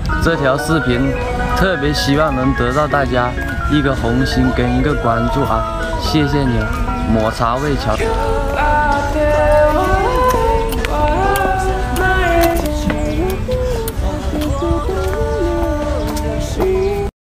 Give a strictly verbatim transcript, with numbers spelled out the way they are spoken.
这条视频特别希望能得到大家一个红心跟一个关注啊，谢谢你了，抹茶味桥。